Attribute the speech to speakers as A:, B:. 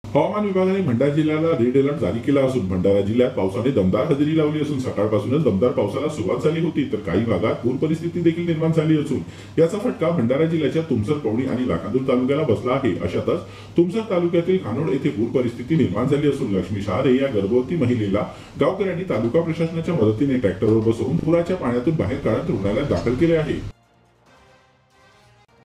A: हवामान विभागाने भंडारा जिल्ह्याला रेड अलर्ट जारी केला असून भंडारा जिल्ह्यात पावसाने दमदार हजेरी लावली असून सकाळपासूनच दमदार पावसाला सुरुवात झाली होती, तर काही भागात पूर परिस्थिती देखील निर्माण झाली असून याचा फटका भंडारा जिल्ह्याच्या तुमसर, पवनी आणि लाखांदूर तालुक्याला बसला आहे। अशातच तुमसर तालुक्यातील खानोड येथे पूर परिस्थिती निर्माण झाली असून लक्ष्मी शहारे या गर्भवती महिलेला गावकऱ्यांनी तालुका प्रशासनाच्या मदतीने ट्रॅक्टरवर बसवून पुराच्या पाण्यातून बाहेर काढत रुग्णालयात दाखल केले आहे।